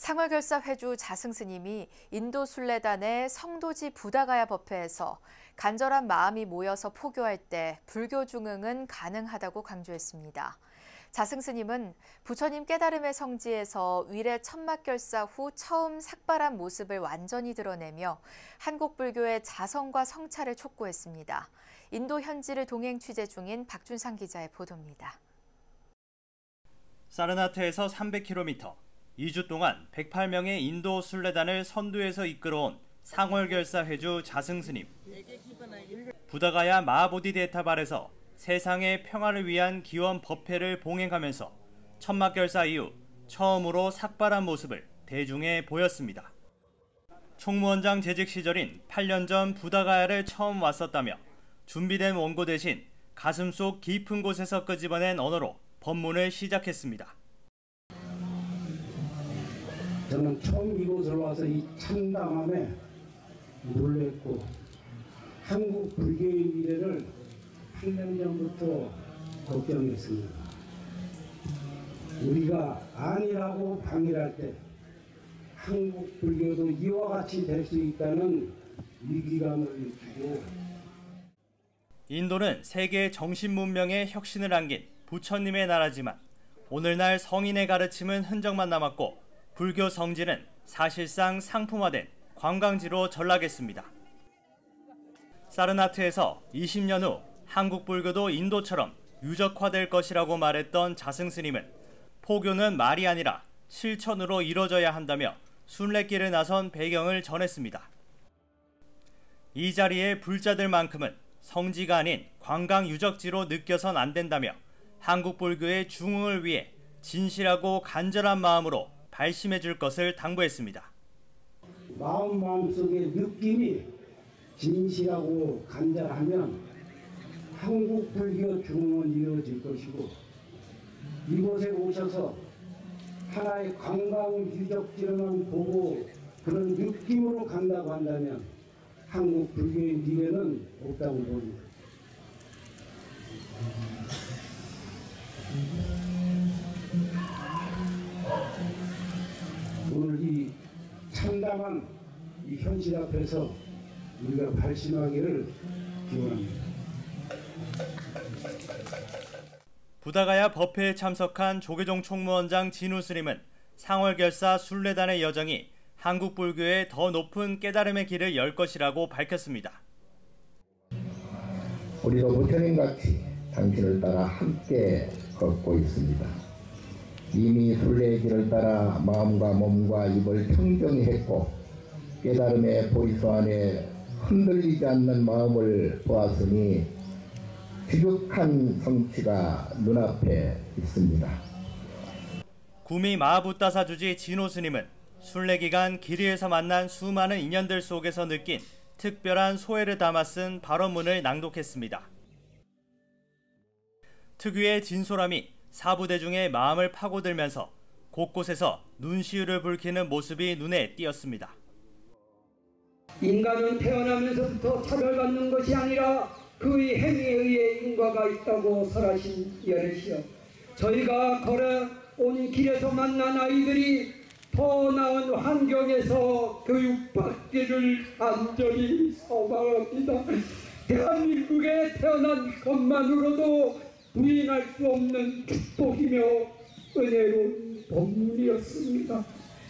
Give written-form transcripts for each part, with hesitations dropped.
상월결사 회주 자승스님이 인도 순례단의 성도지 부다가야 법회에서 간절한 마음이 모여서 포교할 때 불교 중흥은 가능하다고 강조했습니다. 자승스님은 부처님 깨달음의 성지에서 위례 천막결사 후 처음 삭발한 모습을 완전히 드러내며 한국 불교의 자성과 성찰을 촉구했습니다. 인도 현지를 동행 취재 중인 박준상 기자의 보도입니다. 사르나트에서 300km, 2주 동안 108명의 인도 순례단을 선두에서 이끌어온 상월결사 회주 자승스님. 부다가야 마하보디데타발에서 세상의 평화를 위한 기원 법회를 봉행하면서 천막결사 이후 처음으로 삭발한 모습을 대중에 보였습니다. 총무원장 재직 시절인 8년 전 부다가야를 처음 왔었다며 준비된 원고 대신 가슴속 깊은 곳에서 끄집어낸 언어로 법문을 시작했습니다. 저는 처음 이곳을 와서 이 참담함에 놀랬고 한국 불교의 미래를 8년 전부터 걱정했습니다. 우리가 아니라고 방일할 때 한국 불교도 이와 같이 될 수 있다는 위기감을 느끼고 인도는 세계 정신 문명의 혁신을 안긴 부처님의 나라지만 오늘날 성인의 가르침은 흔적만 남았고 불교 성지는 사실상 상품화된 관광지로 전락했습니다. 사르나트에서 20년 후 한국 불교도 인도처럼 유적화될 것이라고 말했던 자승스님은 포교는 말이 아니라 실천으로 이뤄져야 한다며 순례길을 나선 배경을 전했습니다. 이 자리에 불자들만큼은 성지가 아닌 관광 유적지로 느껴선 안 된다며 한국 불교의 중흥을 위해 진실하고 간절한 마음으로 발심해 줄 것을 당부했습니다. 마음속의 느낌이 진실하고 간절하면 한국 불교 중흥은 이루어질 것이고 이곳에 오셔서 하나의 관광 유적지로만 보고 그런 느낌으로 간다고 한다면 한국 불교의 미래는 없다고 봅니다. 오늘 이 참담한 이 현실 앞에서 우리가 발심하기를 기원합니다. 부다가야 법회에 참석한 조계종 총무원장 진우 스님은 상월결사 순례단의 여정이 한국 불교의 더 높은 깨달음의 길을 열 것이라고 밝혔습니다. 우리도 부처님같이 당신을 따라 함께 걷고 있습니다. 이미 순례의 길을 따라 마음과 몸과 입을 평정히 했고 깨달음의 보리수 안에 흔들리지 않는 마음을 보았으니 귀족한 성취가 눈앞에 있습니다. 구미 마하붓다사 주지 진호 스님은 순례 기간 길이에서 만난 수많은 인연들 속에서 느낀 특별한 소회를 담아 쓴 발언문을 낭독했습니다. 특유의 진솔함이 사부대중의 마음을 파고들면서 곳곳에서 눈시울을 붉히는 모습이 눈에 띄었습니다. 인간은 태어나면서부터 차별받는 것이 아니라 그의 행위에 의해 인과가 있다고 설하신 여럿이여, 저희가 걸어온 길에서 만난 아이들이 더 나은 환경에서 교육받기를 간절히 소망합니다. 대한민국에 태어난 것만으로도 부인할 수 없는 축복이며 은혜로운 법문이었습니다.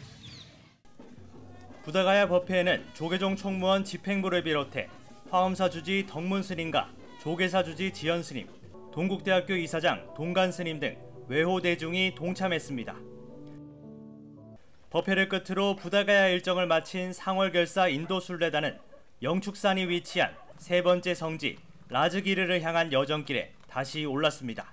부다가야 법회에는 조계종 총무원 집행부를 비롯해 화엄사 주지 덕문 스님과 조계사 주지 지연 스님, 동국대학교 이사장 동간 스님 등 외호 대중이 동참했습니다. 법회를 끝으로 부다가야 일정을 마친 상월결사 인도 순례단은 영축산이 위치한 세 번째 성지 라즈기르를 향한 여정길에 다시 올랐습니다.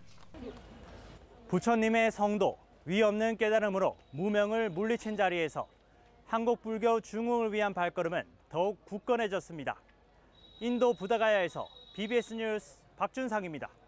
부처님의 성도, 위 없는 깨달음으로 무명을 물리친 자리에서 한국 불교 중흥을 위한 발걸음은 더욱 굳건해졌습니다. 인도 부다가야에서 BBS 뉴스 박준상입니다.